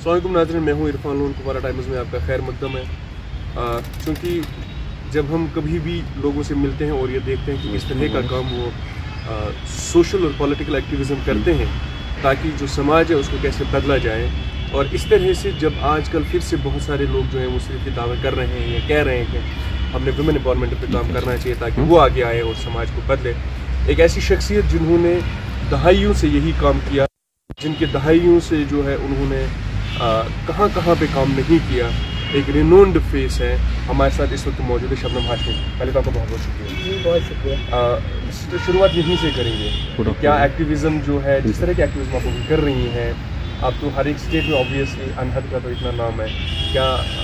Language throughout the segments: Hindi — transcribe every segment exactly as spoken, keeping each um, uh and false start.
अस्सलाम वालेकुम नाज़रीन, मैं हूँ इरफान लोन। कुपवारा टाइम्स में आपका खैर मकदम है। क्योंकि जब हम कभी भी लोगों से मिलते हैं और ये देखते हैं कि किस तरह का काम वो आ, सोशल और पॉलिटिकल एक्टिविज़म करते हैं ताकि जो समाज है उसको कैसे बदला जाए, और इस तरह से जब आजकल फिर से बहुत सारे लोग जो हैं वो सिर्फ ये दावे कर रहे हैं या कह रहे हैं कि हमने वुमेन एम्पावरमेंट पे काम करना चाहिए ताकि वो आगे आए और समाज को बदले। एक ऐसी शख्सियत जिन्होंने दहाइयों से यही काम किया, जिनके दहाइयों से जो है उन्होंने कहाँ कहाँ पे काम नहीं किया, एक रिनोन्ड फेस है, हमारे साथ इस वक्त मौजूद है शबनम हाशमी। पहले तो आपका बहुत बहुत शुक्रिया। जी बहुत शुक्रिया। तो शुरुआत यहीं से करेंगे, क्या एक्टिविज़म जो है, जिस तरह के एक्टिविज़म आप अभी कर रही हैं, आप तो हर एक स्टेट में ऑब्वियसली, अनहद का तो इतना नाम है, क्या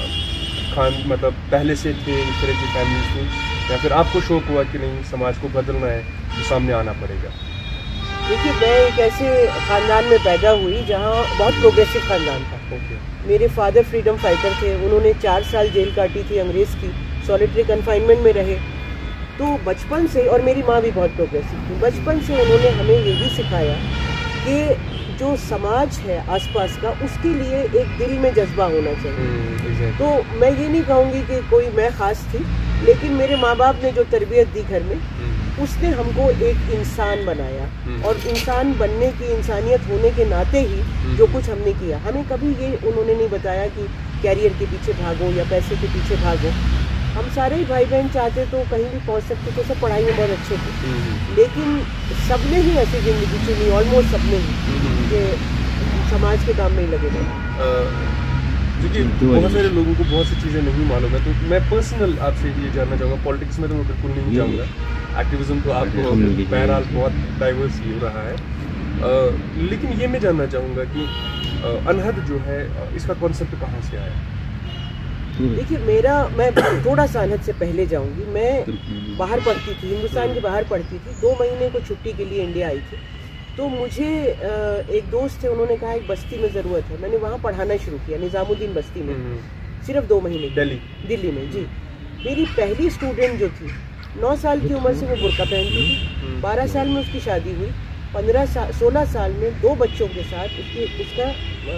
खान मतलब पहले से थे इस तरह की फैमिलीज थी, या फिर आपको शौक हुआ कि नहीं समाज को बदलना है तो सामने आना पड़ेगा? देखिए, मैं एक ऐसे ख़ानदान में पैदा हुई जहाँ बहुत प्रोग्रेसिव ख़ानदान था। okay. मेरे फादर फ्रीडम फाइटर थे, उन्होंने चार साल जेल काटी थी अंग्रेज़ की, सॉलिटरी कन्फाइनमेंट में रहे। तो बचपन से, और मेरी माँ भी बहुत प्रोग्रेसिव थी, बचपन से उन्होंने हमें यही सिखाया कि जो समाज है आसपास का, उसके लिए एक दिल में जज्बा होना चाहिए। hmm, exactly. तो मैं ये नहीं कहूँगी कि कोई मैं ख़ास थी, लेकिन मेरे माँ बाप ने जो तरबियत दी घर में, hmm. उसने हमको एक इंसान बनाया, hmm. और इंसान बनने की, इंसानियत होने के नाते ही hmm. जो कुछ हमने किया, हमें कभी ये उन्होंने नहीं बताया कि कैरियर के पीछे भागो या पैसे के पीछे भागो। हम सारे ही भाई बहन चाहते तो कहीं भी पहुंच सकते थे, सब पढ़ाई में बहुत अच्छे थे, hmm. लेकिन सबने ही ऐसी ज़िंदगी चुनी, ऑलमोस्ट सबने ही, hmm. कि समाज के काम में ही लगे रहे। क्योंकि बहुत सारे लोगों को बहुत सी चीज़ें नहीं मालूम है, तो मैं पर्सनल आपसे ये जानना चाहूँगा। पॉलिटिक्स में तो मैं बिल्कुल नहीं जाऊँगा, एक्टिविज़म तो आपको बहरहाल बहुत डाइवर्स ही हो रहा है, आ, लेकिन ये मैं जानना चाहूँगा कि अनहद जो है इसका कॉन्सेप्ट कहाँ से आया? देखिए, मेरा मैं थोड़ा सा अनहद से पहले जाऊँगी। मैं बाहर पढ़ती थी, हिंदुस्तान के बाहर पढ़ती थी, दो महीने को छुट्टी के लिए इंडिया आई थी। तो मुझे एक दोस्त थे, उन्होंने कहा एक बस्ती में ज़रूरत है, मैंने वहाँ पढ़ाना शुरू किया, निज़ामुद्दीन बस्ती में, सिर्फ दो महीने दिल्ली दिल्ली में। जी, मेरी पहली स्टूडेंट जो थी, नौ साल की उम्र से वो बुर्का पहनती थी, बारह साल में उसकी शादी हुई, पंद्रह साल सोलह साल में दो बच्चों के साथ उसकी उसका आ,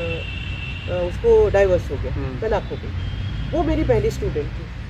आ, उसको डाइवर्स हो गया, तलाक हो गई। वो मेरी पहली स्टूडेंट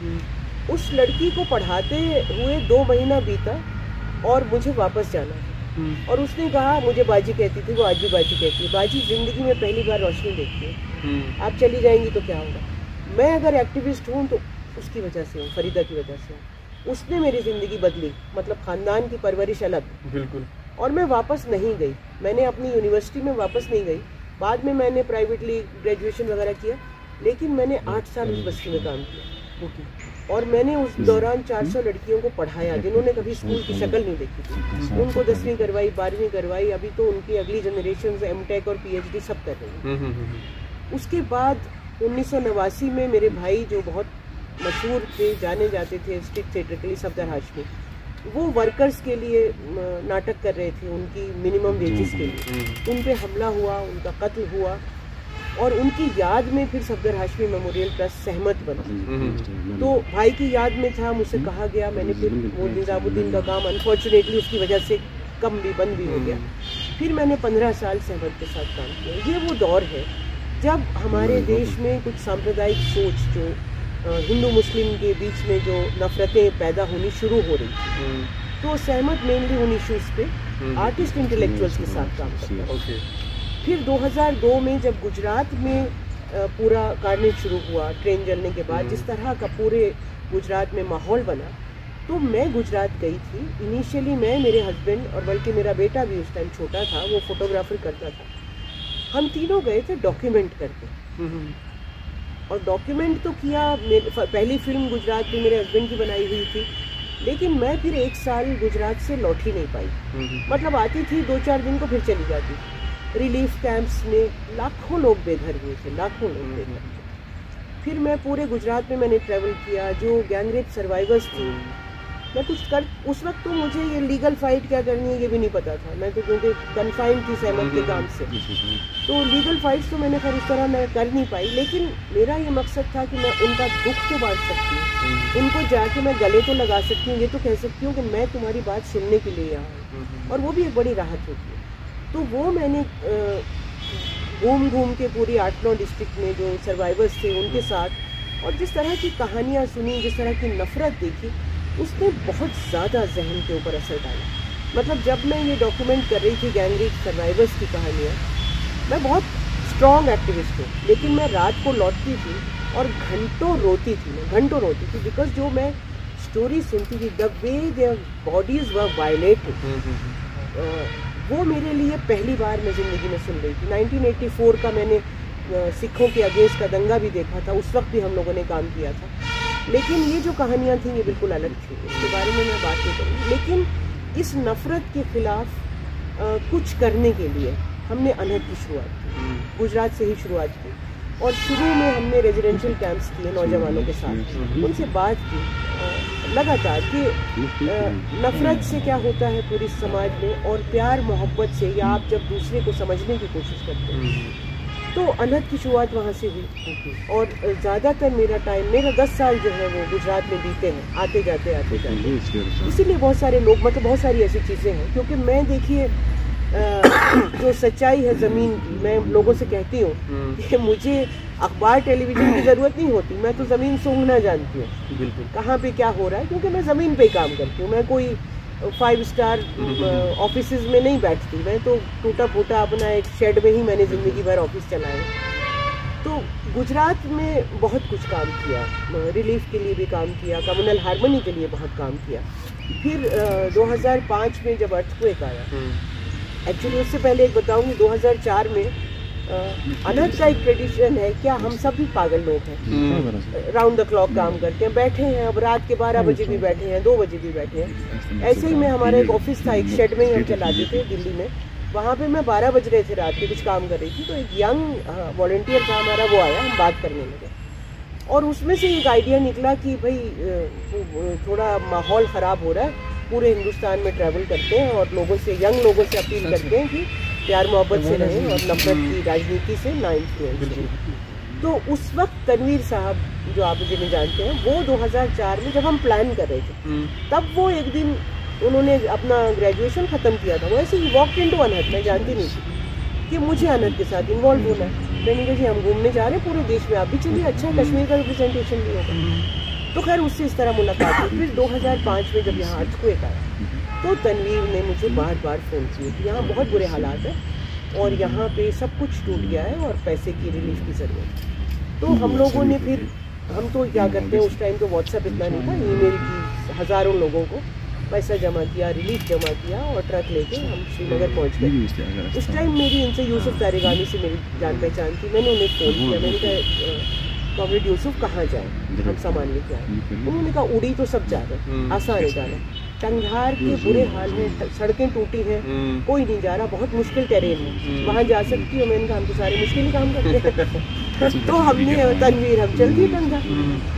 थी। उस लड़की को पढ़ाते हुए दो महीना बीता और मुझे वापस जाना था, और उसने कहा, मुझे बाजी कहती थी, वो आज भी बाजी कहती है, बाजी ज़िंदगी में पहली बार रोशनी देखती है, आप चली जाएंगी तो क्या होगा। मैं अगर एक्टिविस्ट हूँ तो उसकी वजह से हूँ, फरीदा की वजह से हूँ। उसने मेरी ज़िंदगी बदली, मतलब ख़ानदान की परवरिश अलग, बिल्कुल। और मैं वापस नहीं गई, मैंने अपनी यूनिवर्सिटी में वापस नहीं गई। बाद में मैंने प्राइवेटली ग्रेजुएशन वगैरह किया, लेकिन मैंने आठ साल उस बस्ती में काम किया, और मैंने उस दौरान चार सौ लड़कियों को पढ़ाया जिन्होंने कभी स्कूल की शक्ल नहीं देखी थी। उनको दसवीं करवाई, बारहवीं करवाई, अभी तो उनकी अगली जनरेशन एम टेक और पीएचडी सब कर रही हैं। उसके बाद उन्नीस सौ नवासी में मेरे भाई जो बहुत मशहूर थे, जाने जाते थे स्ट्रीट थिएटर के लिए, सफदर हाशमी, वो वर्कर्स के लिए नाटक कर रहे थे, उनकी मिनिमम वेजेस के लिए। उन पे हमला हुआ, उनका कत्ल हुआ, और उनकी याद में फिर सफदर हाशमी मेमोरियल ट्रस्ट सहमत बना। तो भाई की याद में था, मुझसे कहा गया, मैंने फिर वो निज़ामुद्दीन का काम अनफॉर्चुनेटली उसकी वजह से कम भी बंद भी हो गया। फिर मैंने पंद्रह साल सहमत के साथ काम किया। ये वो दौर है जब हमारे देश में कुछ सांप्रदायिक सोच, जो हिंदू मुस्लिम के बीच में जो नफरतें पैदा होनी शुरू हो रही थी, तो सहमत मेनली उन इशूज़ पे आर्टिस्ट इंटेलेक्चुअल्स के साथ काम करता है। फिर दो हज़ार दो में जब गुजरात में पूरा कार्नेज शुरू हुआ, ट्रेन जलने के बाद जिस तरह का पूरे गुजरात में माहौल बना, तो मैं गुजरात गई थी। इनिशियली मैं, मेरे हस्बैंड, और बल्कि मेरा बेटा भी उस टाइम छोटा था, वो फोटोग्राफर करता था, हम तीनों गए थे डॉक्यूमेंट करके। और डॉक्यूमेंट तो किया, पहली फिल्म गुजरात में मेरे हस्बैंड की बनाई हुई थी, लेकिन मैं फिर एक साल गुजरात से लौट ही नहीं पाई। मतलब आती थी दो चार दिन को, फिर चली जाती थी। रिलीफ कैंप्स में लाखों लोग बेघर हुए थे, लाखों लोग बेघर थे। फिर मैं पूरे गुजरात में मैंने ट्रैवल किया, जो गैंगरेप सर्वाइवर्स थी, मैं कुछ कर, उस वक्त तो मुझे ये लीगल फाइट क्या करनी है ये भी नहीं पता था, मैं तो क्योंकि कन्फाइंड थी सहमत के काम से, तो लीगल फाइट्स तो मैंने खैर उस तरह मैं कर नहीं पाई। लेकिन मेरा ये मकसद था कि मैं उनका दुख तो बांट सकती हूँ, उनको जाके मैं गले तो लगा सकती हूँ, ये तो कह सकती हूँ कि मैं तुम्हारी बात सुनने के लिए यहाँ हूँ, और वो भी एक बड़ी राहत होती है। तो वो मैंने घूम घूम के पूरी आठ नौ डिस्ट्रिक्ट में जो सर्वाइवर्स थे उनके साथ, और जिस तरह की कहानियाँ सुनी, जिस तरह की नफ़रत देखी, उसने बहुत ज़्यादा जहन के ऊपर असर डाला। मतलब जब मैं ये डॉक्यूमेंट कर रही थी गैंग रेप सर्वाइवर्स की कहानियाँ, मैं बहुत स्ट्रॉन्ग एक्टिविस्ट हूँ, लेकिन मैं रात को लौटती थी और घंटों रोती थी, मैं घंटों रोती थी, बिकॉज जो मैं स्टोरी सुनती थी, the way their bodies were violated, वो मेरे लिए पहली बार मैं ज़िंदगी में सुन रही थी। नाइनटीन एटी फोर का मैंने सिखों के अगेंस्ट का दंगा भी देखा था, उस वक्त भी हम लोगों ने काम किया था, लेकिन ये जो कहानियाँ थी ये बिल्कुल अलग थी, इसके बारे में मैं बात नहीं करूँगी। लेकिन इस नफ़रत के ख़िलाफ़ कुछ करने के लिए हमने अनहद की शुरुआत की, गुजरात से ही शुरुआत की, और शुरू में हमने रेजिडेंशियल कैंप्स किए नौजवानों के साथ, उनसे बात की लगातार कि नफ़रत से क्या होता है पूरी समाज में, और प्यार मोहब्बत से, या आप जब दूसरे को समझने की कोशिश करते हैं। तो अनहद की शुरुआत वहाँ से हुई, और ज़्यादातर मेरा टाइम, मेरा दस साल जो है वो गुजरात में बीते हैं, आते जाते आते जाते। इसीलिए बहुत सारे लोग, मतलब बहुत सारी ऐसी चीज़ें हैं, क्योंकि मैं देखिए जो सच्चाई है ज़मीन की, मैं लोगों से कहती हूँ कि मुझे अखबार टेलीविज़न की ज़रूरत नहीं होती, मैं तो ज़मीन सूंघना जानती हूँ, बिल्कुल कहाँ पे क्या हो रहा है, क्योंकि मैं ज़मीन पे काम करती हूँ। मैं कोई फाइव स्टार ऑफिसेज में नहीं बैठती, मैं तो टूटा फूटा अपना एक शेड में ही मैंने ज़िंदगी भर ऑफिस चलाए। तो गुजरात में बहुत कुछ काम किया, रिलीफ के लिए भी काम किया, कम्युनल हार्मनी के लिए बहुत काम किया। फिर दो हज़ार पाँच में जब अर्थक्वेक आया, एक्चुअली उससे पहले एक बताऊंगी, दो हज़ार चार में अनहद का एक ट्रेडिशन है, क्या हम सब भी पागल लोग हैं, राउंड द क्लॉक काम करते हैं, बैठे हैं, अब रात के बारह बजे भी बैठे हैं, दो बजे भी बैठे हैं। ऐसे ही में हमारा एक ऑफिस था, एक शेड में ही हम चलाते थे दिल्ली में, वहाँ पे मैं बारह बज रहे थे रात के, कुछ काम कर रही थी, तो एक यंग वॉलंटियर था हमारा, वो आया, हम बात करने लगे, और उसमें से एक आइडिया निकला कि भाई थोड़ा माहौल ख़राब हो रहा है, पूरे हिंदुस्तान में ट्रैवल करते हैं और लोगों से, यंग लोगों से अपील करते हैं कि प्यार मोहब्बत से रहें और नफरत की राजनीति से ना इन्फ्लुएंस। तो उस वक्त तनवीर साहब, जो आप जिन्हें जानते हैं, वो दो हज़ार चार में जब हम प्लान कर रहे थे, तब वो एक दिन उन्होंने अपना ग्रेजुएशन ख़त्म किया था, वो ऐसे ही वॉक इन टू अनहद, मैं जानती नहीं थी कि मुझे अनहद के साथ इन्वॉल्व होना है। मैंने कहा जी हम घूमने जा रहे हैं पूरे देश में, आप भी चलिए, अच्छा कश्मीर का रिप्रेजेंटेशन भी होगा। तो खैर उससे इस तरह मुलाकात हुई। फिर दो हज़ार पाँच में जब यहाँ अर्थक्वेक आया, तो तनवीर ने मुझे बार बार फ़ोन किए कि यहाँ बहुत बुरे हालात हैं और यहाँ पे सब कुछ टूट गया है और पैसे की रिलीफ की ज़रूरत है। तो हम लोगों ने फिर, हम तो क्या करते हैं, उस टाइम तो व्हाट्सएप इतना नहीं था, ईमेल की हज़ारों लोगों को पैसा जमा किया, रिलीफ जमा किया, और ट्रक लेके हम श्रीनगर पहुँच गए। उस टाइम मेरी इनसे यूसुफ तारिगानी से मेरी जान पहचान थी, मैंने उन्हें फ़ोन किया, मैंने कहा कॉमरेड यूसुफ कहाँ जाए, हम सामान लेके आए। उन्होंने कहा उड़ी तो सब जा रहे, आसान है जाना, टंगधार के बुरे हाल में, सड़कें टूटी हैं, कोई नहीं जा रहा, बहुत मुश्किल टेरेन है, वहाँ जा सकती हो। मैंने कहा हम तो सारे मुश्किल ही काम करते हैं। तो हमने तनवीर, हम चल दिए टंगधार।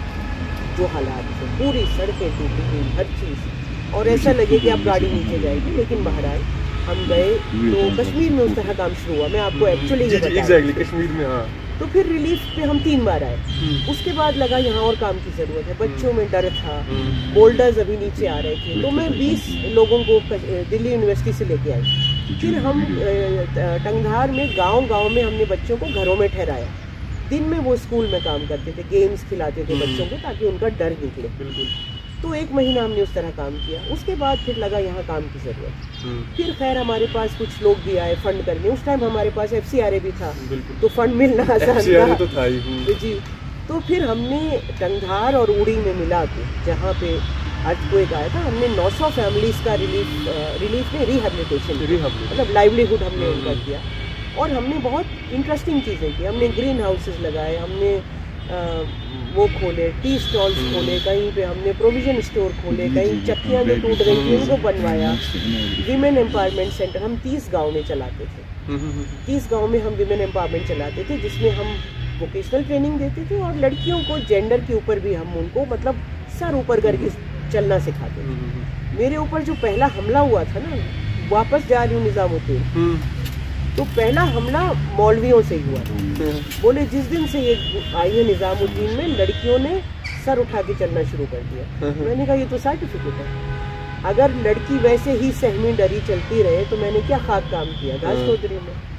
जो हालात थे, पूरी सड़कें टूटी हुई, हर चीज़, और ऐसा लगे कि अब गाड़ी नीचे जाएगी, लेकिन बाहर आए, हम गए तो कश्मीर में उस तरह काम शुरू हुआ। मैं आपको एक्चुअली एग्जैक्टली कश्मीर में, हाँ। तो फिर रिलीफ पे हम तीन बार आए, उसके बाद लगा यहाँ और काम की ज़रूरत है, बच्चों में डर था, बोल्डर्स अभी नीचे आ रहे थे, तो मैं बीस लोगों को दिल्ली यूनिवर्सिटी से लेके आई। फिर हम टंगधार में गांव-गांव में हमने बच्चों को घरों में ठहराया, दिन में वो स्कूल में काम करते थे, गेम्स खिलाते थे बच्चों को ताकि उनका डर निकले। तो एक महीना हमने उस तरह काम किया। उसके बाद फिर लगा यहाँ काम की ज़रूरत। फिर खैर हमारे पास कुछ लोग भी आए फंड करने। उस टाइम हमारे पास एफ सी आर ए भी था, तो फंड मिलना आसान था, तो था ही। जी, तो फिर हमने टंगधार और उड़ी में मिला के, जहाँ पे अर्थक्वेक आया था, हमने नौ सौ फैमिलीज़ का रिलीफ रिलीफ में रिहेबिलिटेशन, मतलब लाइवलीहुड हमने उनका किया। और हमने बहुत इंटरेस्टिंग चीज़ें की। हमने ग्रीन हाउसेस लगाए, हमने आ, वो खोले, टी स्टॉल्स खोले, कहीं पे हमने प्रोविज़न स्टोर खोले, कहीं चक्कियाँ जो टूट गई थी उनको बनवाया। वीमेन एम्पावरमेंट सेंटर हम तीस गांव में चलाते थे। तीस गांव में हम वीमेन एम्पावरमेंट चलाते थे, जिसमें हम वोकेशनल ट्रेनिंग देते थे और लड़कियों को जेंडर के ऊपर भी हम उनको मतलब सर ऊपर करके चलना सिखाते थे। मेरे ऊपर जो पहला हमला हुआ था ना, वापस जा रही हूँ निज़ामुद्दीन, तो पहला हमला मौलवियों से ही हुआ। बोले जिस दिन से ये आई है निज़ामुद्दीन में, लड़कियों ने सर उठा के चलना शुरू कर दिया। मैंने कहा ये तो सर्टिफिकेट है, अगर लड़की वैसे ही सहमी डरी चलती रहे तो मैंने क्या खाक काम किया घास चौधरी में।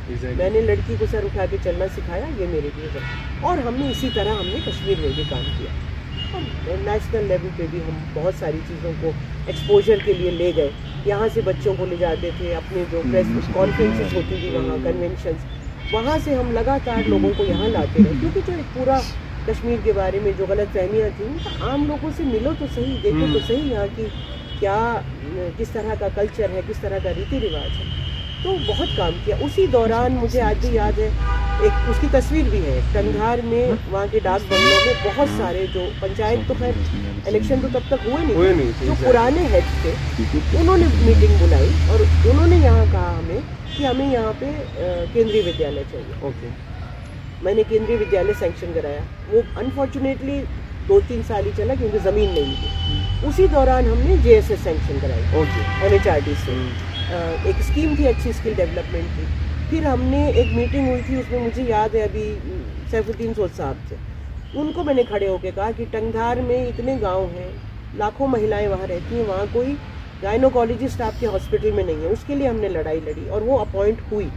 exactly. मैंने लड़की को सर उठा के चलना सिखाया, ये मेरे लिए है। और हमने इसी तरह हमने कश्मीर में भी काम किया और नेशनल लेवल पे भी हम बहुत सारी चीज़ों को एक्सपोजर के लिए ले गए। यहाँ से बच्चों को ले जाते थे, अपने जो प्रेस कॉन्फ्रेंसेस होती थी वहाँ, कन्वेंशंस, वहाँ से हम लगातार लोगों को यहाँ लाते रहे, क्योंकि जो एक पूरा कश्मीर के बारे में जो गलत फहमियाँ थी, तो आम लोगों से मिलो तो सही, देखो तो सही यहाँ की क्या किस तरह का कल्चर है, किस तरह का रीति रिवाज है। तो बहुत काम किया। उसी दौरान मुझे आज भी याद है, एक उसकी तस्वीर भी है टंगधार में, वहाँ के डाक बंगलों में बहुत सारे जो पंचायत, तो खैर इलेक्शन तो तब तक हुए नहीं, हुए नहीं जो पुराने हेड थे उन्होंने मीटिंग बुलाई और उन्होंने यहाँ कहा हमें कि हमें यहाँ पे केंद्रीय विद्यालय चाहिए। ओके, मैंने केंद्रीय विद्यालय सैंक्शन कराया। वो अनफॉर्चुनेटली दो तीन साल ही चला क्योंकि ज़मीन नहीं थी। उसी दौरान हमने जे एस एस सैंक्शन कराई okay, M H R D से। एक स्कीम थी अच्छी स्किल डेवलपमेंट की। फिर हमने एक मीटिंग हुई थी, उसमें मुझे याद है अभी सैफुद्दीन सोद साहब थे, उनको मैंने खड़े होकर कहा कि टंगधार में इतने गांव हैं, लाखों महिलाएं वहाँ रहती हैं, वहाँ कोई गायनोकोलॉजिस्ट आपके हॉस्पिटल में नहीं है। उसके लिए हमने लड़ाई लड़ी और वो अपॉइंट हुई।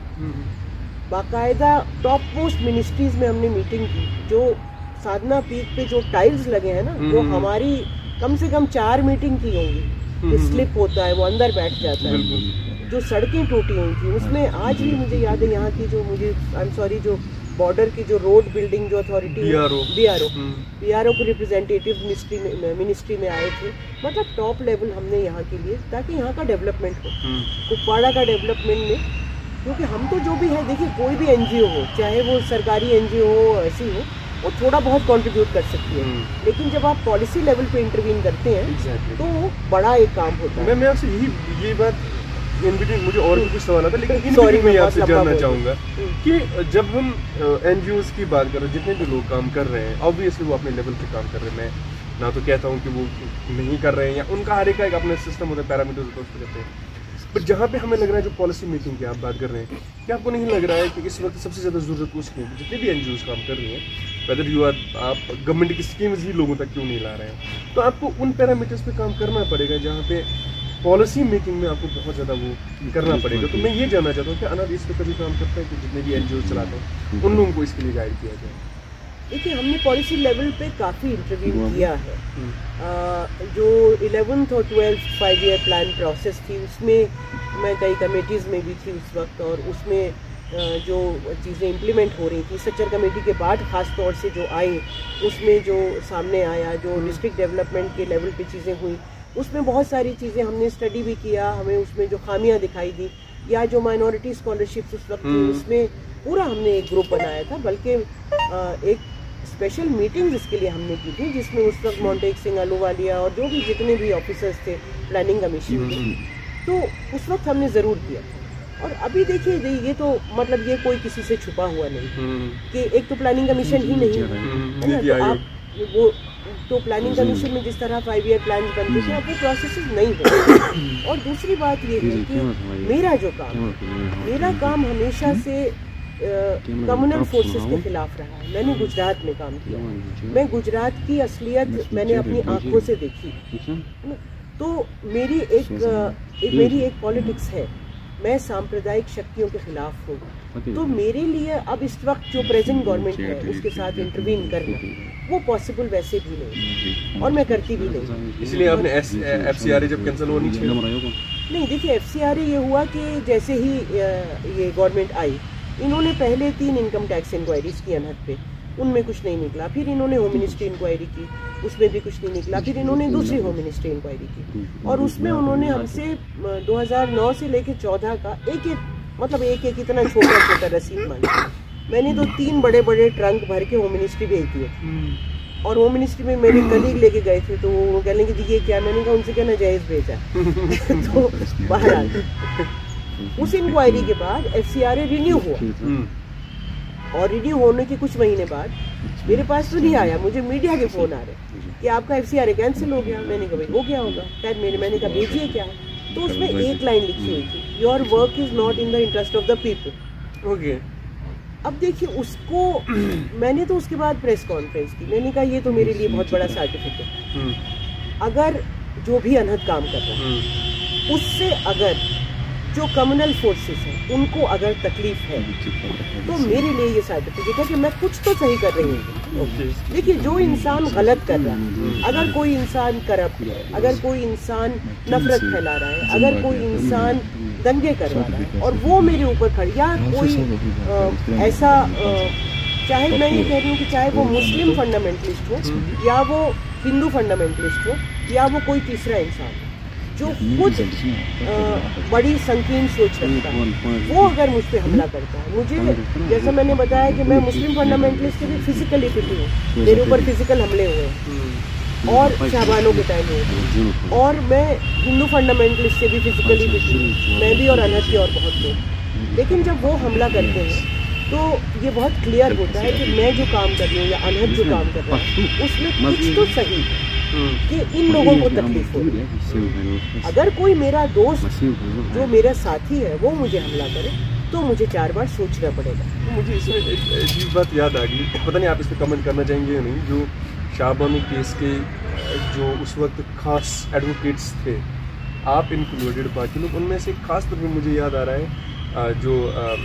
बाकायदा टॉप मोस्ट मिनिस्ट्रीज में हमने मीटिंग की। जो साधना पीक पे जो टाइल्स लगे हैं ना, वो हमारी कम से कम चार मीटिंग की होंगी। स्लिप होता है, वो अंदर बैठ जाता है। जो सड़कें टूटी हुई थी उसमें आज भी मुझे याद है, यहाँ की जो मुझे आई एम सॉरी जो बॉर्डर की जो रोड बिल्डिंग जो authority B R O B R O के रिप्रेजेंटेटिव मिनिस्ट्री में मिनिस्ट्री में आए थे। मतलब टॉप लेवल हमने यहाँ के लिए, ताकि यहाँ का डेवलपमेंट हो, कुपवाड़ा का डेवलपमेंट में। क्योंकि हम तो जो भी है, देखिए कोई भी एन जी ओ हो, चाहे वो सरकारी एन जी ओ हो, ऐसी हो, वो थोड़ा बहुत कंट्रीब्यूट कर सकती है। लेकिन जब आप पॉलिसी लेवल पे इंटरवीन करते हैं exactly. तो वो बड़ा एक काम होता है। मैं मैं आपसे यही ये बात इन बिटवीन, मुझे और भी कुछ सवाल आता है, लेकिन इन बिटवीन मैं आपसे जानना चाहूँगा कि जब हम एन जी ओज़ की बात करें, जितने भी लोग काम कर रहे हैं, ऑब्वियसली वो अपने लेवल पे काम कर रहे हैं। मैं ना तो कहता हूँ कि वो नहीं कर रहे हैं, या उनका हर एक का एक अपना सिस्टम होता है, पैरामीटर्स होता है, उसको कहते हैं। बट जहाँ पे हमें लग रहा है, जो पॉलिसी मेकिंग की आप बात कर रहे हैं, क्या आपको नहीं लग रहा है कि इस वक्त सबसे ज़्यादा ज़रूरत उसकी है, जितने भी एन जी ओज़ काम कर रही हैं, वेदर यू आर, आप गवर्नमेंट की स्कीम्स ही लोगों तक क्यों नहीं ला रहे हैं, तो आपको उन पैरामीटर्स पे काम करना पड़ेगा जहाँ पे पॉलिसी मेकिंग में आपको बहुत ज़्यादा वो करना पड़ेगा। तो मैं ये जानना चाहता हूँ कि अनाद इस पर कभी काम करता है कि जितने भी एन जी ओ चलाते हैं उन लोगों को इसके लिए गाइड किया जाए? देखिए, हमने पॉलिसी लेवल पे काफ़ी इंटरव्यू किया है। आ, जो इलेवेंथ और twelfth five year plan process थी, उसमें मैं कई कमेटीज़ में भी थी उस वक्त, और उसमें जो चीज़ें इम्प्लीमेंट हो रही थी, सच्चर कमेटी के बाद ख़ास तौर से जो आई, उसमें जो सामने आया, जो डिस्ट्रिक्ट डेवलपमेंट के लेवल पे चीज़ें हुई, उसमें बहुत सारी चीज़ें हमने स्टडी भी किया। हमें उसमें जो खामियां दिखाई दी, या जो माइनॉरिटी स्कॉलरशिप्स उस वक्त थी, उसमें पूरा हमने एक ग्रुप बनाया था। बल्कि एक स्पेशल मीटिंग इसके लिए हमने की थी, जिसमें उस वक्त मोंटेक सिंह अहलूवालिया और जो भी जितने भी ऑफिसर्स थे प्लानिंग कमीशन के, तो उस वक्त हमने ज़रूर किया। और अभी देखिए, ये तो मतलब ये कोई किसी से छुपा हुआ नहीं कि एक तो प्लानिंग कमीशन ही नहीं है, तो आप वो तो प्लानिंग कमीशन में जिस तरह फाइव ईयर प्लान बनते थे, अब वो प्रोसेसेस नहीं होते। और दूसरी बात ये है कि मेरा जो काम मेरा काम हमेशा से कम्युनल फोर्सेस के खिलाफ रहा है। मैंने गुजरात में काम किया, मैं गुजरात की असलियत मैंने अपनी आंखों से देखी। तो मेरी एक, एक मेरी एक पॉलिटिक्स है, मैं सांप्रदायिक शक्तियों के खिलाफ हूँ। तो मेरे लिए अब इस वक्त जो प्रेजेंट गवर्नमेंट है, उसके साथ इंटरवीन करना वो पॉसिबल वैसे भी नहीं, और मैं करती भी नहीं। इसलिए आपने एफ सी आर ए जब कैंसिल होनी चाहिए? नहीं, देखिए, एफ सी आर ए ये हुआ कि जैसे ही ये गवर्नमेंट आई, इन्होंने पहले तीन इनकम टैक्स इंक्वायरीज की अनहद पे, उनमें कुछ नहीं निकला। फिर इन्होंने होम मिनिस्ट्री इंक्वायरी की, उसमें भी कुछ नहीं निकला। फिर इन्होंने दूसरी होम मिनिस्ट्री इंक्वायरी की, और उसमें उन्होंने हमसे दो हज़ार नौ से लेकर चौदह का एक एक मतलब एक एक इतना छोटा छोटा रसीद मांगा। मैंने तो तीन बड़े बड़े ट्रंक भर के होम मिनिस्ट्री भेज दिए, और होम मिनिस्ट्री में मेरे कलीग लेके गए थे, तो वो कह लेंगे जी ये क्या, मैंने कहा उनसे क्या नाजायज़ भेजा। तो बहरहाल उस इंक्वायरी के बाद F C R A renew हुआ, और रिन्यू होने के कुछ महीने बाद मेरे पास तो नहीं आया, मुझे मीडिया के फ़ोन आ रहे कि आपका F C R A cancel हो गया। मैंने कहा भाई वो क्या होगा, खैर मेरे मैंने कहा भेजिए क्या है। तो उसमें एक लाइन लिखी हुई थी, your work is not in the interest of the people. Okay. अब देखिए, उसको मैंने तो उसके बाद प्रेस कॉन्फ्रेंस की, मैंने कहा ये तो मेरे लिए बहुत बड़ा सर्टिफिकेट, अगर जो भी अनहद काम कर रहा है उससे अगर जो कम्युनल फोर्सेस हैं उनको अगर तकलीफ है तो मेरे लिए ये सर्टिफिकेट है कि मैं कुछ तो सही कर रही हूँ। देखिए, जो इंसान गलत कर रहा है, अगर कोई इंसान करप्ट है, अगर कोई इंसान नफरत फैला रहा है, अगर कोई इंसान दंगे करवा रहा है और वो मेरे ऊपर खड़ी, या कोई आ, ऐसा आ, चाहे मैं ये कह रही हूँ कि चाहे वो मुस्लिम फंडामेंटलिस्ट हो या वो हिंदू फंडामेंटलिस्ट हो या वो कोई तीसरा इंसान जो खुद बड़ी संकीर्ण सोच रखता है, वो अगर मुझ पर हमला करता है, मुझे जैसा मैंने बताया कि मैं मुस्लिम फंडामेंटलिस्ट से भी फिजिकली पिटी हूँ, मेरे ऊपर फिजिकल हमले हुए हैं और शाहबानों के टाइम हुए, और मैं हिंदू फंडामेंटलिस्ट से भी फिजिकली पिटी हूँ, मैं भी और अनहद के और बहुत लोग। लेकिन जब वो हमला करते हैं तो ये बहुत क्लियर होता है कि मैं जो काम कर रही हूँ या अनहद जो काम कर रहा है उसमें कुछ तो सही है कि इन लोगों को तकलीफ हो रही है। अगर कोई मेरा दोस्त जो मेरा साथी है वो मुझे हमला करे तो मुझे चार बार सोचना पड़ेगा। तो मुझे इसमें एक अजीब बात याद आ गई, पता नहीं आप इस पर कमेंट करना चाहेंगे या नहीं, जो शाहबानो केस के जो उस वक्त खास एडवोकेट्स थे, आप इंक्लूडेड, बाकी लोग, उनमें से खास तौर पर मुझे याद आ रहा है जो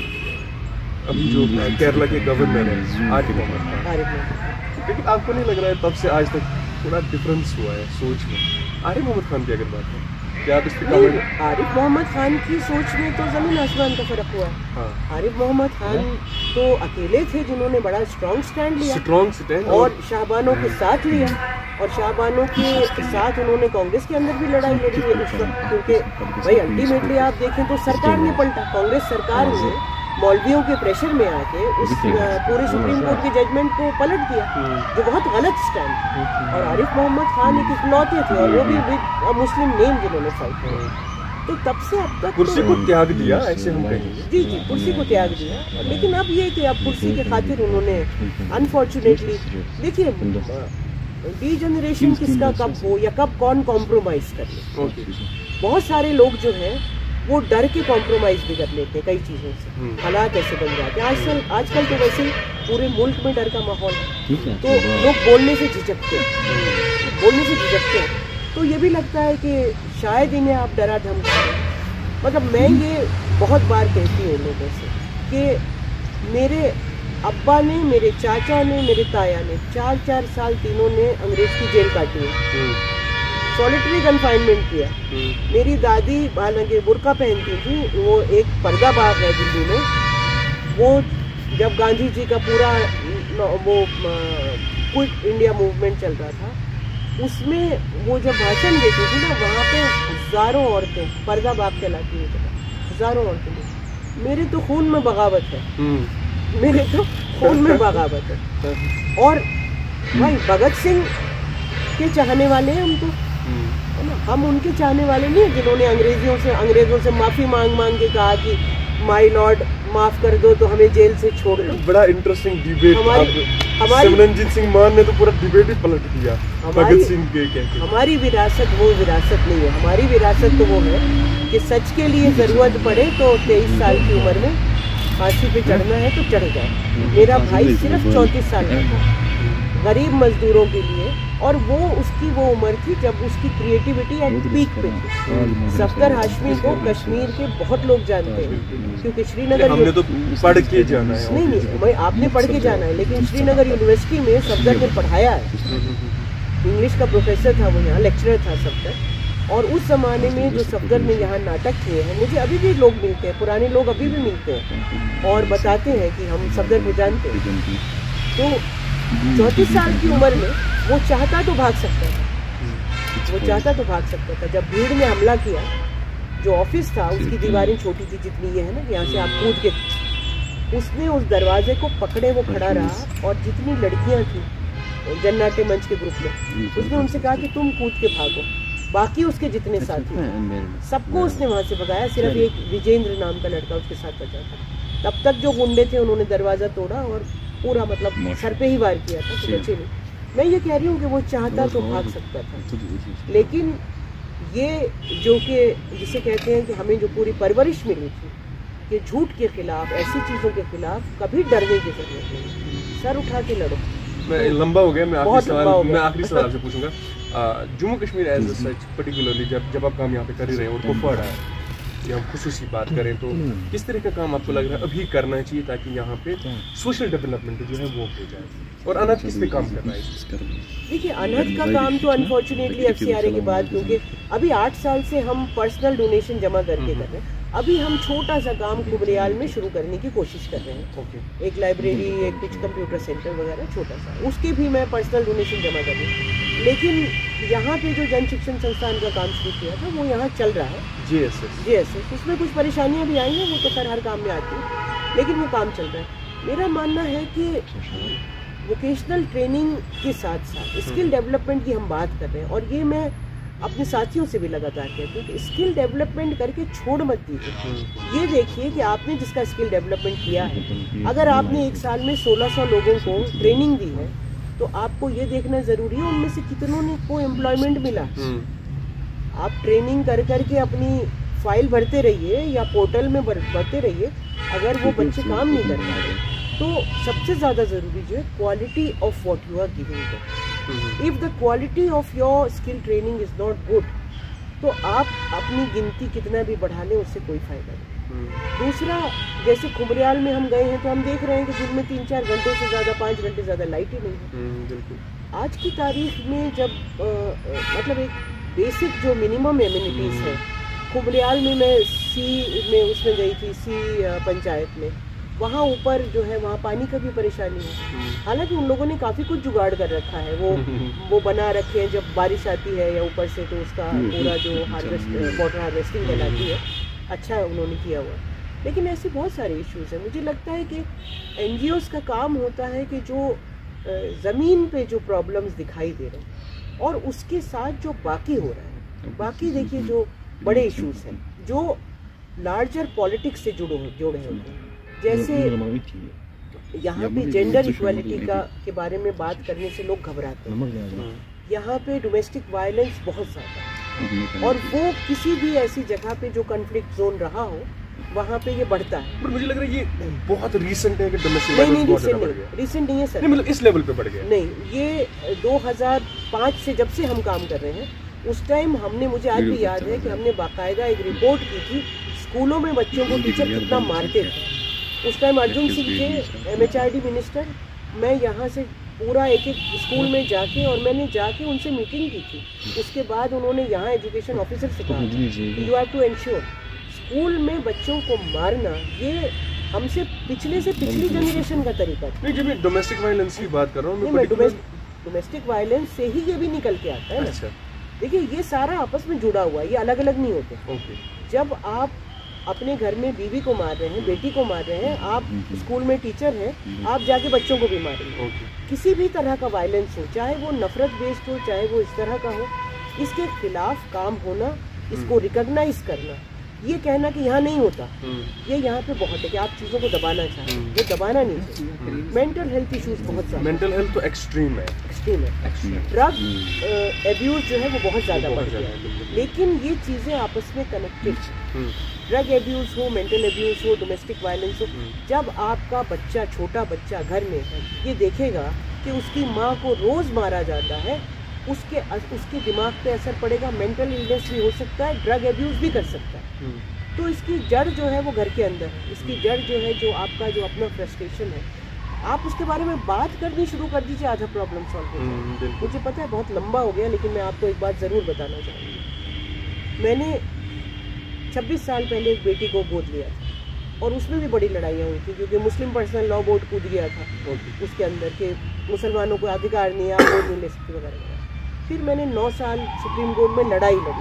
अभी जो केरला के गवर्नर है आरिफ मोहम्मद खान। लेकिन आपको नहीं लग रहा है तब से आज तक थोड़ा डिफरेंस हुआ है सोच में? आरिफ मोहम्मद खान की अगर बात है, क्या आप इस पर कमेंट? आरिफ मोहम्मद खान की सोच में तो ज़मीन आसमान का फर्क हुआ है। हाँ। आरिफ मोहम्मद खान तो अकेले थे जिन्होंने बड़ा स्ट्रॉन्ग स्टैंड लिया, स्ट्रॉन्ग स्टैंड, और शाहबानों के साथ लिया, और शाहबानों के साथ उन्होंने कांग्रेस के अंदर भी लड़ाई लड़ी है उस वक्त, क्योंकि भाई अल्टीमेटली आप देखें तो सरकार ने पलटा, कांग्रेस सरकार ने मौलवियों के प्रेशर में आके उस पूरे सुप्रीम कोर्ट के जजमेंट को पलट दिया, जो बहुत गलत स्टैंड। और आरिफ मोहम्मद खान एक इकलौते थे और वो भी मुस्लिम नेम जिन्होंने फाइट किया, तो तब से अब तक कुर्सी को त्याग दिया, ऐसे हम कहेंगे। जी जी, कुर्सी को त्याग दिया। लेकिन अब ये कि अब कुर्सी के खातिर उन्होंने अनफॉर्चुनेटली, देखिए डी जनरेशन किसका कब हो या कब कौन कॉम्प्रोमाइज कर ले, बहुत सारे लोग जो हैं वो डर के कॉम्प्रोमाइज भी कर लेते हैं कई चीज़ों से, हालात ऐसे बन जाते हैं। आजकल आजकल तो वैसे ही पूरे मुल्क में डर का माहौल है, तो लोग बोलने से झिझकते हैं, बोलने से झिझकते हैं। तो ये भी लगता है कि शायद इन्हें आप डरा धमका रहे हैं। मतलब मैं ये बहुत बार कहती हूँ लोगों से कि मेरे अब्बा ने, मेरे चाचा ने, मेरे ताया ने चार चार साल तीनों ने अंग्रेज की जेल काटी है, सॉलिटरी कन्फाइनमेंट किया। मेरी दादी हालांकि बुर्का पहनती थी, वो एक पर्दा बाग है दिल्ली में, वो जब गांधी जी का पूरा वो क्विट इंडिया मूवमेंट चल रहा था, उसमें वो जब भाषण देती थी ना, वहाँ पे हज़ारों औरतें, पर्दा बाग कहलाती है, हज़ारों औरतें, मेरे तो खून में बगावत है, मेरे तो खून में बगावत है। और भाई भगत सिंह के चाहने वाले हैं हम, तो हम उनके चाहने वाले नहीं, जिन्होंने अंग्रेजियों से अंग्रेजों से माफ़ी मांग मांग के कहा कि माय लॉर्ड माफ कर दो तो हमें जेल से छोड़ दो। बड़ा इंटरेस्टिंग डिबेट, हमारी हमारी सिमरनजीत सिंह मान ने तो पूरा डिबेट ही पलट दिया भगत सिंह के कहते। हमारी विरासत वो विरासत नहीं है, हमारी विरासत तो वो है कि सच के लिए ज़रूरत पड़े तो तेईस साल की उम्र में फांसी पे चढ़ना है तो चढ़ जाए। मेरा भाई सिर्फ चौंतीस साल का था, गरीब मजदूरों के लिए, और वो उसकी वो उम्र थी जब उसकी क्रिएटिविटी एट पीक पे थी। सफदर हाशमी को कश्मीर के बहुत लोग जानते हैं, क्योंकि श्रीनगर हमने तो पढ़ के जाना है। नहीं नहीं भाई, आपने पढ़ के जाना है, लेकिन श्रीनगर यूनिवर्सिटी में सफदर ने पढ़ाया है, इंग्लिश का प्रोफेसर था वो, यहाँ लेक्चरर था सफदर। और उस ज़माने में जो सफदर ने यहाँ नाटक किए हैं, मुझे अभी भी लोग मिलते हैं, पुराने लोग अभी भी मिलते हैं और बताते हैं कि हम सफदर को जानते हैं। तो चौंतीस साल की उम्र में वो चाहता तो भाग सकता था, वो चाहता तो भाग सकता था। जब भीड़ ने हमला किया, जो ऑफिस था उसकी दीवारें छोटी थी जितनी ये है ना, यहाँ से आप कूद के, उसने उस दरवाजे को पकड़े वो खड़ा रहा, और जितनी लड़कियाँ थी जननाट्य मंच के ग्रुप में, उसने उनसे कहा कि तुम कूद के भागो। बाकी उसके जितने साथी सबको उसने वहाँ से भगाया, सिर्फ एक विजेंद्र नाम का लड़का उसके साथ बचा था। तब तक जो गुंडे थे उन्होंने दरवाज़ा तोड़ा और पूरा मतलब सर पे ही वार किया था, तो बचे नहीं। मैं ये कह रही हूँ कि वो चाहता तो भाग सकता था, लेकिन ये जो कि जिसे कहते हैं कि हमें जो पूरी परवरिश मिली थी कि झूठ के खिलाफ, ऐसी चीज़ों के खिलाफ कभी डरने की जरूरत नहीं, सर उठा के लड़ो। मैं लंबा हो गया, मैं आखिरी सवाल मैं आखिरी सवाल आपसे पूछूंगा। Jammu Kashmir as such particularly जब जब आप काम यहाँ पे कर ही रहे हैं और कुपवाड़ा है, की हम खुसूसी बात करें तो किस तरह का काम आपको लग रहा है अभी करना चाहिए ताकि यहाँ पे सोशल डेवलपमेंट जो है वो हो जाए, और अनहद किस पे काम कर रहा है? देखिए, अनहद का काम तो unfortunately F C R A के बाद, क्योंकि अभी आठ साल से हम पर्सनल डोनेशन जमा करके कर रहे हैं। अभी हम छोटा सा काम खुबरियाल में शुरू करने की कोशिश कर रहे हैं। okay. एक लाइब्रेरी, एक कुछ कंप्यूटर सेंटर वगैरह छोटा सा, उसके भी मैं पर्सनल डोनेशन जमा कर रही हूँ। लेकिन यहाँ पे जो जन शिक्षण संस्थान का काम शुरू किया था वो यहाँ चल रहा है, J S S J S S उसमें कुछ परेशानियाँ भी आई हैं, वो तो खैर हर काम में आती है, लेकिन वो काम चल रहा है। मेरा मानना है कि वोकेशनल ट्रेनिंग के साथ साथ स्किल डेवलपमेंट की हम बात कर रहे हैं, और ये मैं अपने साथियों से भी लगातार कहती हूँ कि स्किल डेवलपमेंट करके छोड़ मत दीजिए। ये देखिए कि आपने जिसका स्किल डेवलपमेंट किया है, अगर आपने एक साल में सोलह सौ लोगों को ट्रेनिंग दी है तो आपको ये देखना ज़रूरी है उनमें से कितनों ने को एम्प्लॉयमेंट मिला। आप ट्रेनिंग कर करके अपनी फाइल भरते रहिए या पोर्टल में भरते रहिए, अगर वो बच्चे काम नहीं कर पा रहे तो सबसे ज़्यादा ज़रूरी जो है quality of what you are giving them. If the quality of your skill training is not good तो आप अपनी गिनती कितना भी बढ़ा लें उससे कोई फायदा नहीं। दूसरा, जैसे खुबरियाल में हम गए हैं तो हम देख रहे हैं कि दिन में तीन चार घंटे से ज़्यादा, पाँच घंटे ज़्यादा लाइट ही नहीं है। आज की तारीख में जब आ, मतलब एक बेसिक जो मिनिमम एमिनिटीज़ है, खुबरियाल में मैं सी में उसमें गई थी, सी पंचायत में, वहाँ ऊपर जो है वहाँ पानी का भी परेशानी है। हालांकि उन लोगों ने काफ़ी कुछ जुगाड़ कर रखा है, वो वो बना रखे हैं, जब बारिश आती है या ऊपर से तो उसका पूरा जो हार्वेस्ट वाटर हार्वेस्टिंग कहलाती है, अच्छा उन्होंने किया हुआ। लेकिन ऐसे बहुत सारे इश्यूज हैं। मुझे लगता है कि एन जी ओज़ का काम होता है कि जो ज़मीन पे जो प्रॉब्लम्स दिखाई दे रहे हैं और उसके साथ जो बाकी हो रहा है, बाकी देखिए जो बड़े इश्यूज हैं जो लार्जर पॉलिटिक्स से जुड़े जुड़े होते हैं, जैसे यहाँ पे जेंडर इक्वालिटी का के बारे में बात करने से लोग घबराते हैं। यहाँ पे डोमेस्टिक वायलेंस बहुत ज़्यादा है, और वो किसी भी ऐसी जगह पे जो कॉन्फ्लिक्ट जोन रहा हो वहाँ पे ये बढ़ता है। पर मुझे लग रहा है ये बहुत रीसेंट है कि डोमेस्टिक वायलेंस बहुत ज़्यादा बढ़ गया। रिसेंट नहीं है सर, नहीं मतलब इस लेवल पे बढ़ गया नहीं, ये दो हज़ार पाँच से जब से हम काम कर रहे हैं, उस टाइम हमने, मुझे आज भी याद है कि हमने बाकायदा एक रिपोर्ट की थी स्कूलों में बच्चों को टीचर कितना मारते थे। उस टाइम अर्जुन सिंह थे M H R D minister, मैं यहाँ से पूरा एक एक स्कूल में जाके, और मैंने जाके उनसे मीटिंग की थी। उसके बाद उन्होंने यहाँ एजुकेशन ऑफिसर से कहा you have to ensure school में बच्चों को मारना, ये हमसे पिछले से पिछली जनरेशन का तरीका था। नहीं, जब मैं डोमेस्टिक वायलेंस की बात कर रहा हूँ, मैं डोमेस्टिक वायलेंस से ही ये भी निकल के आता है ना। अच्छा। देखिए, ये सारा आपस में जुड़ा हुआ है, ये अलग अलग नहीं होते। ओके। जब आप अपने घर में बीवी को मार रहे हैं, बेटी को मार रहे हैं, आप स्कूल में टीचर हैं, आप जाके बच्चों को भी मार रहे हैं। okay. किसी भी तरह का वायलेंस हो, चाहे वो नफरत बेस्ड हो, चाहे वो इस तरह का हो, इसके खिलाफ काम होना, इसको रिकॉग्नाइज करना, ये कहना कि यहाँ नहीं होता, ये यहाँ पे बहुत है कि आप चीज़ों को दबाना चाहें, ये दबाना नहीं चाहिए। मेंटल हेल्थ इश्यूज बहुत ज़्यादा, मेंटल हेल्थ तो एक्सट्रीम है, एक्सट्रीम है। ड्रग एब्यूज जो है वो बहुत ज़्यादा बढ़ गया है, लेकिन ये चीज़ें आपस में कनेक्टेड। ड्रग एब्यूज हो, मेंटल एब्यूज हो, डोमेस्टिक वायलेंस हो, जब आपका बच्चा, छोटा बच्चा घर में है, ये देखेगा कि उसकी माँ को रोज़ मारा जाता है, उसके उसके दिमाग पे असर पड़ेगा, मेंटल इलनेस भी हो सकता है, ड्रग एब्यूज भी कर सकता है। तो इसकी जड़ जो है वो घर के अंदर है। इसकी जड़ जो है, जो आपका जो अपना फ्रस्ट्रेशन है, आप उसके बारे में बात करनी शुरू कर दीजिए, आधा प्रॉब्लम सॉल्व हो जाएगा। मुझे पता है बहुत लंबा हो गया, लेकिन मैं आपको एक बात ज़रूर बताना चाहूँगी। मैंने छब्बीस साल पहले एक बेटी को गोद लिया था, और उसमें भी बड़ी लड़ाइयाँ हुई थी, क्योंकि मुस्लिम पर्सनल लॉ बोर्ड कूद गया था उसके अंदर के मुसलमानों को अधिकार नहीं, आप वोट नहीं ले सकते वगैरह। फिर मैंने नौ साल सुप्रीम कोर्ट में लड़ाई लड़ी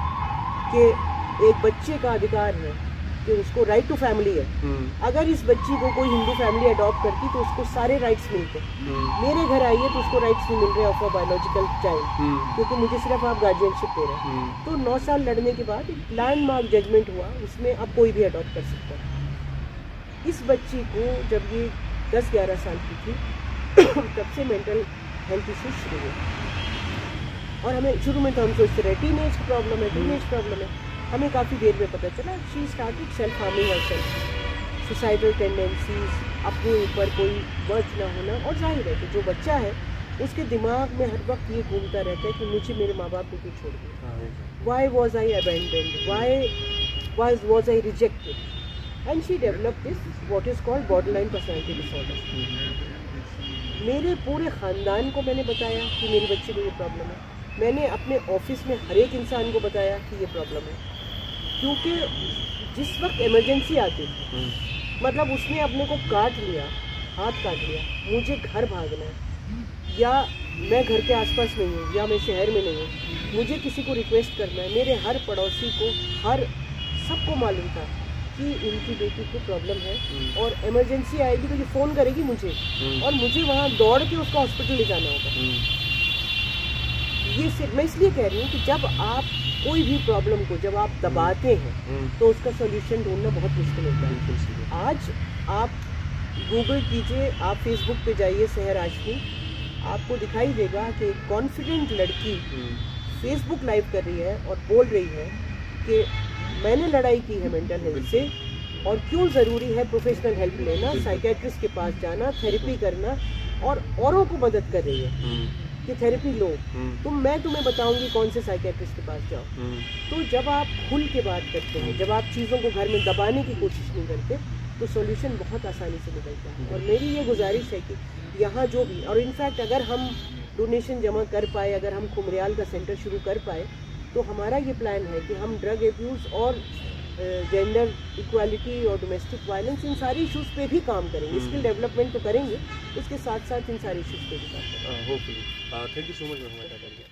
कि एक बच्चे का अधिकार है कि उसको राइट टू फैमिली है। अगर इस बच्ची को कोई हिंदू फैमिली अडॉप्ट करती तो उसको सारे राइट्स मिलते। मेरे घर आई है तो उसको राइट्स नहीं मिल रहे ऑफ अ बायोलॉजिकल चाइल्ड, क्योंकि मुझे सिर्फ आप गार्जियनशिप दे रहे हैं। तो नौ साल लड़ने के बाद एक लैंडमार्क जजमेंट हुआ, उसमें अब कोई भी अडॉप्ट कर सकता है। इस बच्ची को जब ये दस ग्यारह साल की थी तब से मेंटल हेल्थ इशू शुरू हुए, और हमें शुरू में तो हम सोचते रहे टीनेज की प्रॉब्लम है, टीनेज प्रॉब्लम है। हमें काफ़ी देर में पता चला she started self harming herself, suicidal tendencies, अपने ऊपर कोई वर्थ ना होना। और जाहिर है कि जो बच्चा है उसके दिमाग में हर वक्त ये घूमता रहता है कि मुझे मेरे माँ बाप को क्यों छोड़ दिया, why was I abandoned, why was was I rejected, and she developed this what is called borderline personality disorder. मेरे पूरे ख़ानदान को मैंने बताया कि मेरी बच्ची को ये प्रॉब्लम है, मैंने अपने ऑफिस में हर एक इंसान को बताया कि ये प्रॉब्लम है, क्योंकि जिस वक्त इमरजेंसी आती थी, मतलब उसने अपने को काट लिया, हाथ काट लिया, मुझे घर भागना है, या मैं घर के आसपास नहीं हूँ, या मैं शहर में नहीं हूँ, मुझे किसी को रिक्वेस्ट करना है, मेरे हर पड़ोसी को, हर सबको मालूम था कि इनकी बेटी को प्रॉब्लम है और इमरजेंसी आएगी तो ये फ़ोन करेगी मुझे, और मुझे वहाँ दौड़ के उसका हॉस्पिटल ले जाना होगा। ये सिर्फ मैं इसलिए कह रही हूँ कि जब आप कोई भी प्रॉब्लम को जब आप दबाते हैं तो उसका सॉल्यूशन ढूंढना बहुत मुश्किल होता है। आज आप गूगल कीजिए, आप फेसबुक पे जाइए सहर आशमी, आपको दिखाई देगा कि एक कॉन्फिडेंट लड़की फेसबुक लाइव कर रही है और बोल रही है कि मैंने लड़ाई की है मेंटल हेल्थ से, और क्यों ज़रूरी है प्रोफेशनल हेल्प लेना, साइकेट्रिस्ट के पास जाना, थेरेपी करना, और औरों को मदद कर रही है कि थेरेपी लो, तो मैं तुम्हें बताऊंगी कौन से साइकेट्रिस्ट के पास जाओ। तो जब आप खुल के बात करते हैं, जब आप चीज़ों को घर में दबाने की कोशिश नहीं करते, तो सॉल्यूशन बहुत आसानी से निकलता है। और मेरी ये गुजारिश है कि यहाँ जो भी, और इनफैक्ट अगर हम डोनेशन जमा कर पाए, अगर हम खुमरियाल का सेंटर शुरू कर पाए, तो हमारा ये प्लान है कि हम ड्रग एब्यूज़ और जेंडर इक्वालिटी और डोमेस्टिक वायलेंस, इन सारी इश्यूज़ पे भी काम करेंगे। स्किल डेवलपमेंट तो करेंगे, इसके साथ साथ इन सारी इश्यूज़ पे भी काम करेंगे। Hopefully. Thank you so much.